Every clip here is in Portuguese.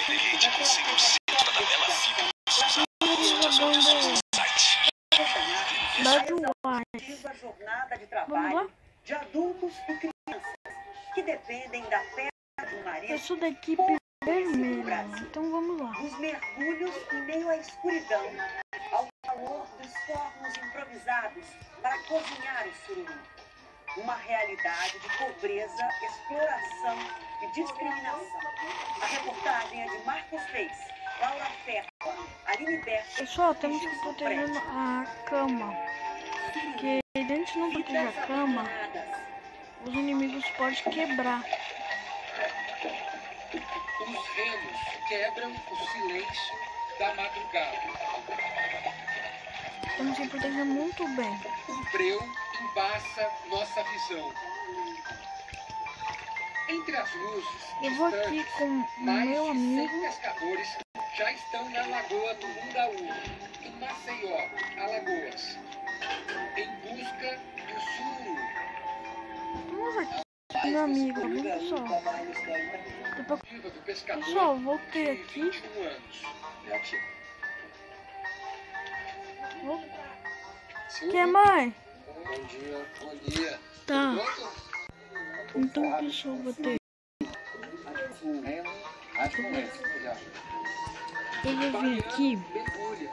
com 100% da tabela VIP no site. A jornada de trabalho de adultos e crianças que dependem da perna de um marido. Eu sou da equipe vermelha, então vamos lá. Os mergulhos em meio à escuridão, ao calor dos fornos improvisados para cozinhar o sururu. Uma realidade de pobreza, exploração e discriminação. A reportagem é de Marcos Reis, Laura Ferro, Aline Berto. Pessoal, temos que proteger a cama. Porque se a gente não proteger a cama, os inimigos podem quebrar. Os remos quebram o silêncio da madrugada. Temos que proteger muito bem. Um breu embaça nossa visão. Entre as luzes Eu vou aqui distantes, com o mais meu de amigo. 100 pescadores já estão na lagoa do Mundaú, em Maceió, Alagoas, em busca do sururu. Vamos aqui, meu amigo, tá bom, pessoal? Depois... Viva do pescador Pessoal, voltei de aqui. 21 anos. Que mãe? Bom dia, bom dia. Tá. Pronto? Então, pessoal, voltei. Acho que é. Já. Eu vou vir aqui Mergulha.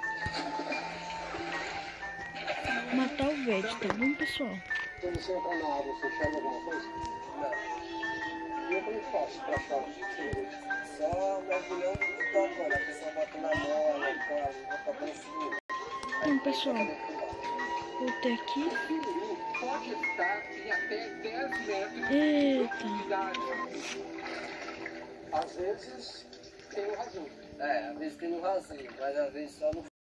matar o Vete, tá bom, pessoal? Quando você entra na água, você enxerga alguma coisa? Não. E eu como faço pra achar o sururu? Só mergulhando e tocando. A pessoa bota na mola, bota bem seguro. Então, pessoal, voltei aqui. O sururu pode estar em até 10 metros de Eita. profundidade. Às vezes tem um rasinho. É, às vezes tem um rasinho, mas às vezes só no